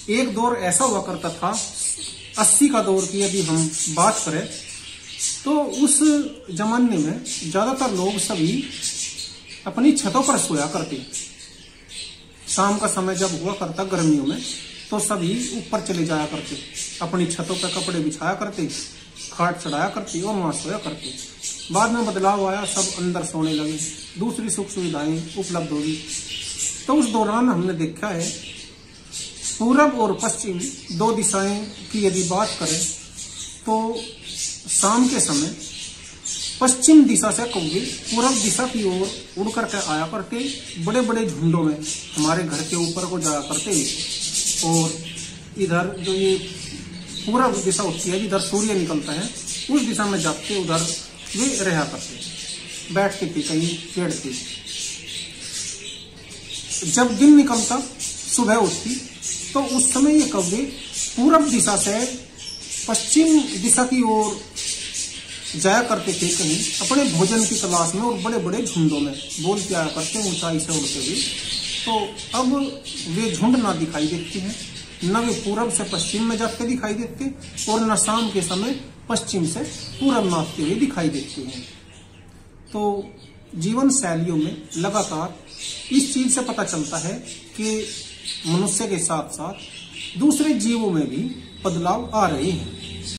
एक दौर ऐसा हुआ करता था 80 का दौर की यदि हम बात करें तो उस जमाने में ज्यादातर लोग सभी अपनी छतों पर सोया करते। शाम का समय जब हुआ करता गर्मियों में तो सभी ऊपर चले जाया करते, अपनी छतों पर कपड़े बिछाया करते, खाट चढ़ाया करते और वहां सोया करते। बाद में बदलाव आया, सब अंदर सोने लगे, दूसरी सुख सुविधाएं उपलब्ध होगी। तो उस दौरान हमने देखा है पूरब और पश्चिम दो दिशाएं की यदि बात करें तो शाम के समय पश्चिम दिशा से कौवे पूरब दिशा की ओर उड़ करके आया करते, बड़े बड़े झुंडों में हमारे घर के ऊपर को जाया करते। और इधर जो ये पूरब दिशा होती है जिधर सूर्य निकलता है उस दिशा में जाते उधर वे रहा करते, बैठते थे कहीं पेड़ पे। जब दिन निकलता सुबह उठती तो उस समय ये कौवे पूरब दिशा से पश्चिम दिशा की ओर जाया करते थे कहीं अपने भोजन की तलाश में, और बड़े बड़े झुंडों में बोल के आया करते हैं ऊंचाई से उड़ते हुए। तो अब वे झुंड ना दिखाई देते हैं, न वे पूरब से पश्चिम में जाते दिखाई देते और न शाम के समय पश्चिम से पूरब नापते हुए दिखाई देते हैं। तो जीवन शैलियों में लगातार इस चीज से पता चलता है कि मनुष्य के साथ साथ दूसरे जीवों में भी बदलाव आ रहे हैं।